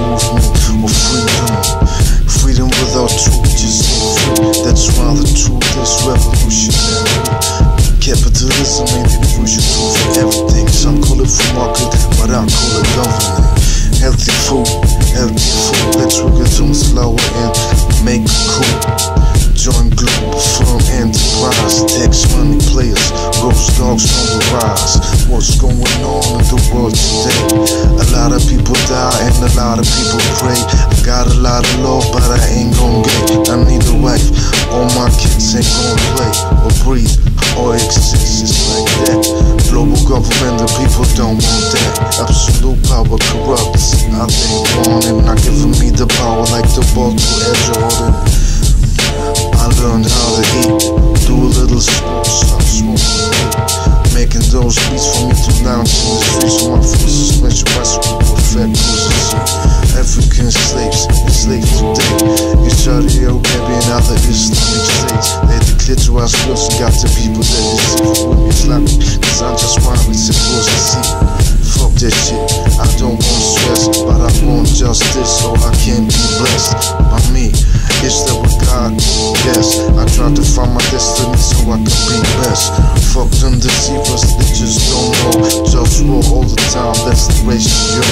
movement of freedom. Freedom without truth just ain't free. That's why the truth is revolutionary. Capitalism ain't the crucial tool for everything. Some call it free market, but I call it government. Healthy food, let's work it on slower and make it cool. Join Globalfirm enterprise, tax money players, GhostDogz on the rise. What's going on in the world today? A lot of people die and a lot of people pray. I got a lot of love, but I ain't gon' get. I need a wife, all my kids ain't gon' play or breathe or exist. It's like that. Global government, the people don't want that. Absolute power corrupts. I think want it, not giving me the power like the ball to Air Jordan. I learned how to eat, do a little sports, stop smoking weed, making those beats for me to lounge in the streets on my full suspension bicycle with fat cruisers. African slaves, enslaved today, Israeli, Arabia and other Islamic states. They declare to us girls and got the people that deceive with me Islamic, cause I'm just one with supposed to see. Fuck that shit, I don't want stress, but I want justice so I can be blessed by me. Is that what God? Yes, I try to find my destiny so I can be best. Fuck them deceivers, they just don't know. JustWar all the time, that's the ratio.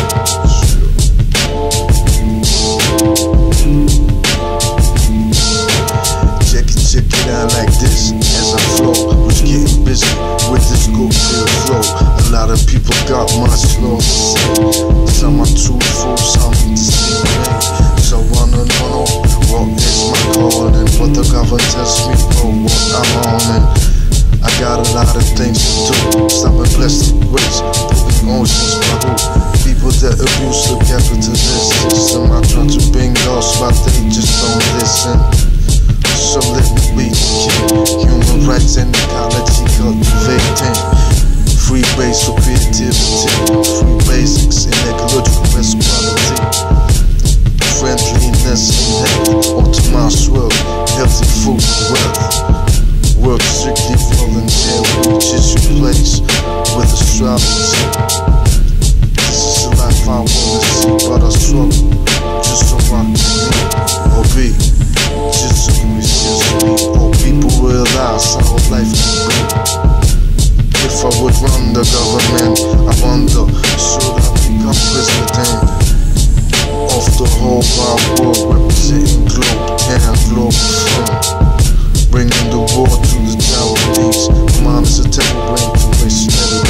Check it out like this as I flow. Was getting busy with this good feel flow. A lot of people got much love to say. Some are truthful, some deceive me. So wanna know what is my calling and what the government tells me for what I'm on. And I got a lot of things to do. Stop and bless the ways, putting oceans by who? People that abuse the capitalist system. I try to bring laws, but they just don't listen. So let me be the king. Human rights and ecology cultivating. Free base for creativity. Free basics in ecological equality. Friendliness and health. Optimized world. Healthy food and wealth. Work strictly volunteer. Which is your place with astrology. This is the life I wanna see, but I struggle just so I can live or be. Just so we all people realize how life can be. If I would run the government, I wonder, should I become president of the whole wide world, representing Globetown, Globalfirm, bringing the war to the Taiwanese. Mine is a terrible brain to waste